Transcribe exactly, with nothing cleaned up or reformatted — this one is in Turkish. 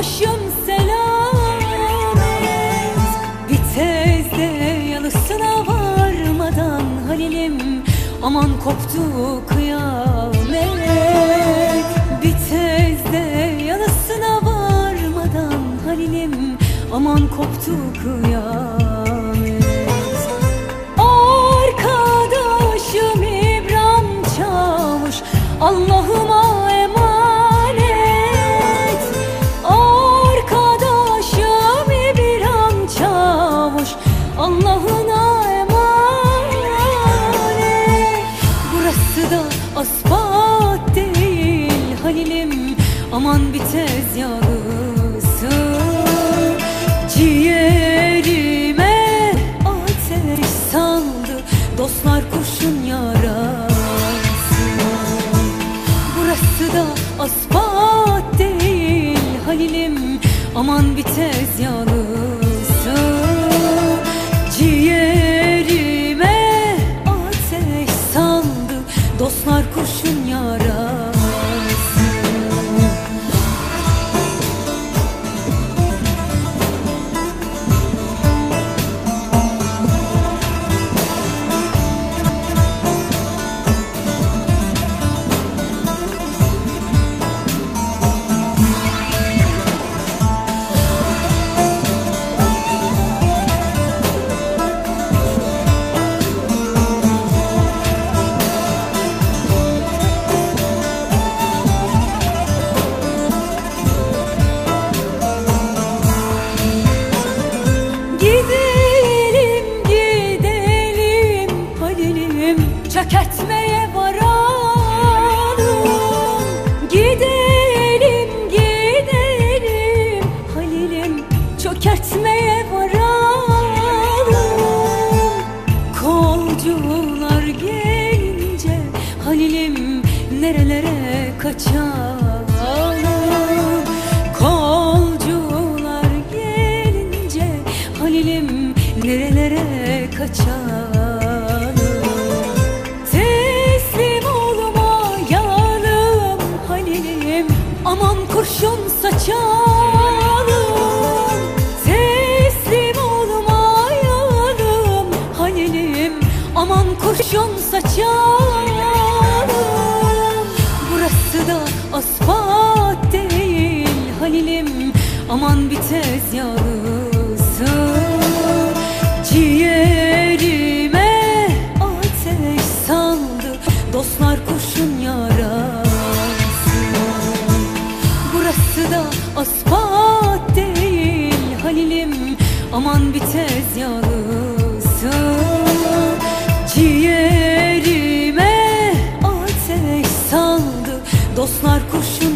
başım selamet. Vitezde yalısına varmadan Halil'im, aman koptu kıyamet. Vitezde yalısına varmadan Halil'im, aman koptu kıyamet. Arkadaşım İbrahim Çavuş, Allah'ıma emanet. Arkadaşım İbrahim Çavuş, Allah'ına emanet. Burası da asfalt değil Halil'im, aman bir tez yalısı. Ciğerime ateş saldı dostlar, kurşun yarası. Burası da asfalt değil Halil'im, aman bir tez yalısı. Ciğerime ateş saldı dostlar, kurşun yarası. Çökertmeye varalım. Gidelim, gidelim Halil'im, çökertmeye varalım. Kolcular gelince Halil'im, nerelere kaçalım. Kolcular gelince Halil'im, nerelere kaçalım. Aman kurşun saçalım, teslim olmayalım Halil'im, aman kurşun saçalım. Burası da asfalt değil Halil'im, aman bir tez yalısı. Ciğerime ateş saldı dostlar, kurşun yarası. Burası da asfalt değil Halil'im, aman bir tez yalısı. Ciğerime ateş saldı dostlar, kurşun